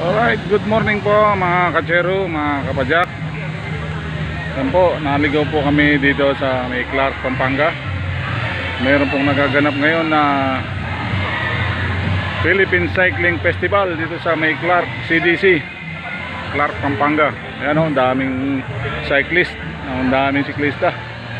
Alright, good morning po mga kachero, mga kapadyak. Yan po, naligaw po kami dito sa may Clark, Pampanga. Mayroon pong nagaganap ngayon na Philippine Cycling Festival dito sa may Clark, CDC Clark, Pampanga. Ayan o, daming cyclist, daming siklista.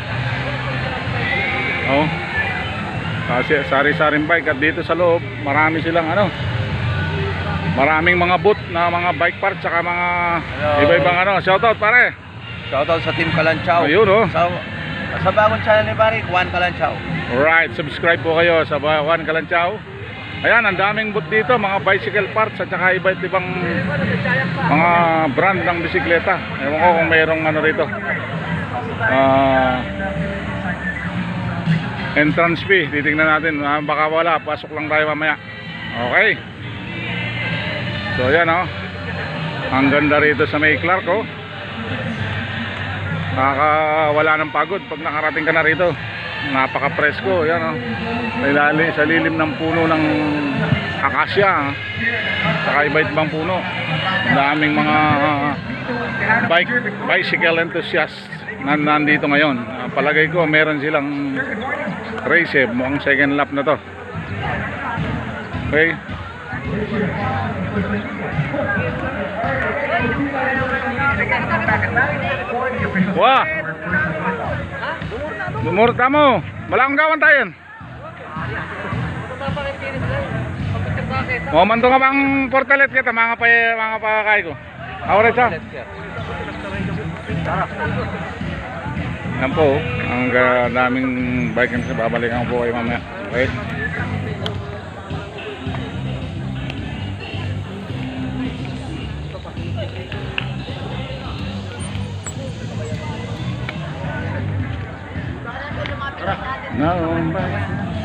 Kasi sari-saring bike. At dito sa loob, marami silang maraming mga booth na mga bike parts saka mga iba-ibang shoutout pare. Shoutout sa Team Kalanchaw. Ayun Sa bagong channel ni Pare, Juan Kalanchaw. Alright, subscribe po kayo sa Juan Kalanchaw. Ayan, ang daming booth dito, mga bicycle parts at saka iba-ibang mga brand ng bisikleta. Ewan ko kung mayroong rito. Entrance fee, titingnan natin. Baka wala, pasok lang tayo mamaya. Okay. So yan ang ganda rito sa may Clark Nakakawala ng pagod pag nakarating ka na rito. Napaka-presko, yan sa lilim ng puno ng akasya, saka iba-ibang puno. Daming mga bicycle enthusiasts nandito ngayon. Palagay ko meron silang race mukhang second lap na to. Okay. Wah, lumurta mo. Malakang gawan tayo. Manto nga bang portalet kita mga pakakay ko. Awret siya. Yan po, ang daming bike na babalikan po kayo mamaya. Okay. No,